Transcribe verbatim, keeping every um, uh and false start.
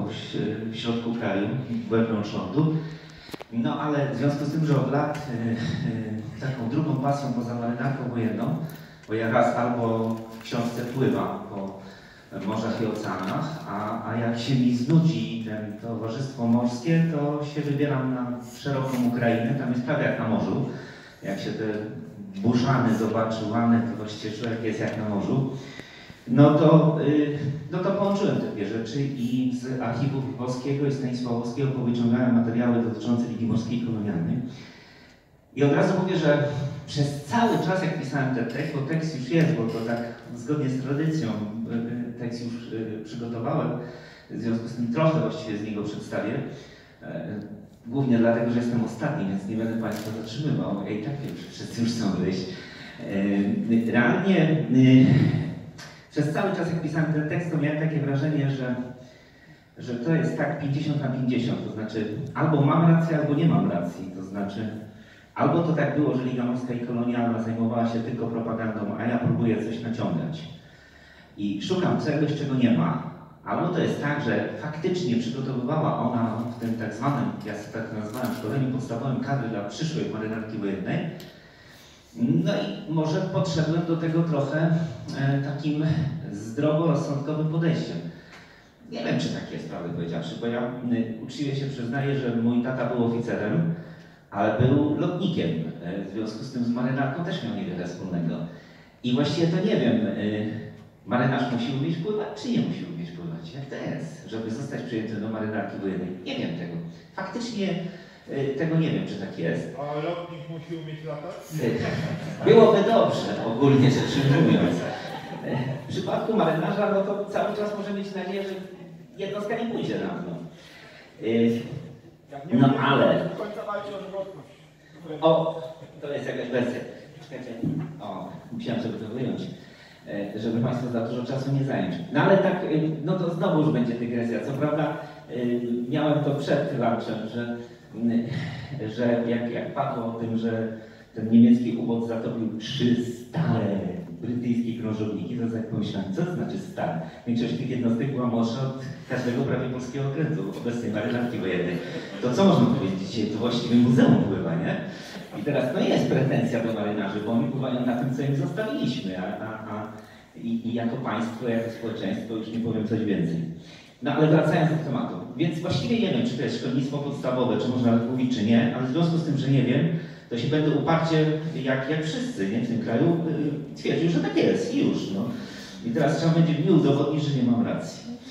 w środku kraju, wewnątrz lądu. No ale w związku z tym, że od lat y, y, taką drugą pasją poza marynarką wojenną, bo ja raz albo w książce pływam po morzach i oceanach, a, a jak się mi znudzi ten towarzystwo morskie, to się wybieram na szeroką Ukrainę, tam jest prawie jak na morzu. Jak się te burzany zobaczy, łany, to właściwie człowiek jest jak na morzu. No to, yy, no to połączyłem te dwie rzeczy i z archiwów Wolskiego i Stanisławowskiego powyciągałem materiały dotyczące Ligi Morskiej Kolonialnej. I od razu mówię, że przez cały czas, jak pisałem ten tekst, bo tekst już jest, bo to tak zgodnie z tradycją tekst już przygotowałem, w związku z tym trochę właściwie z niego przedstawię. Głównie dlatego, że jestem ostatni, więc nie będę Państwa zatrzymywał. I tak wiem, że wszyscy już chcą wyjść. Realnie przez cały czas, jak pisałem ten tekst, to miałem takie wrażenie, że, że to jest tak pięćdziesiąt na pięćdziesiąt, to znaczy albo mam rację, albo nie mam racji, to znaczy albo to tak było, że Liga Morska i Kolonialna zajmowała się tylko propagandą, a ja próbuję coś naciągać i szukam czegoś, czego nie ma, albo to jest tak, że faktycznie przygotowywała ona w tym tak zwanym, ja sobie tak nazwałem, szkoleniu podstawowym kadry dla przyszłej marynarki wojennej. No i może podszedłem do tego trochę e, takim zdroworozsądkowym podejściem. Nie wiem, czy tak jest, prawdę powiedziawszy, bo ja y, uczciwie się przyznaję, że mój tata był oficerem, ale był lotnikiem. E, w związku z tym z marynarką też miał niewiele wspólnego. I właściwie to nie wiem, y, marynarz musi umieć pływać, czy nie musi umieć pływać? Jak to jest, żeby zostać przyjęty do marynarki wojennej? Nie wiem tego. Faktycznie tego nie wiem, czy tak jest. A lotnik musi umieć latać? Byłoby dobrze, ogólnie rzecz ujmując. W przypadku marynarza, no to cały czas może mieć nadzieję, że jednostka nie pójdzie na dno. No ale... O, to jest jakaś wersja. Czekajcie. O, musiałem sobie to wyjąć, żeby Państwu za dużo czasu nie zająć. No ale tak, no to znowu już będzie dygresja. Co prawda miałem to przed lunchem, że że jak, jak padło o tym, że ten niemiecki ubot zatopił trzy stare brytyjskie krążowniki, to tak pomyślałem, co to znaczy stare? Większość tych jednostek była młodsza od każdego prawie polskiego okrętu, obecnej marynarki wojennej. To co można powiedzieć dzisiaj? To właściwie muzeum pływa, nie? I teraz no jest pretensja do marynarzy, bo oni pływają na tym, co im zostawiliśmy, a, a, a i, i jako państwo, jako społeczeństwo już nie powiem coś więcej. No ale wracając do tematu, więc właściwie nie wiem, czy to jest szkolnictwo podstawowe, czy można tak mówić, czy nie, ale w związku z tym, że nie wiem, to się będę uparcie, jak, jak wszyscy nie, w tym kraju, yy, twierdził, że tak jest i już. No. I teraz trzeba będzie mi udowodnić, że nie mam racji.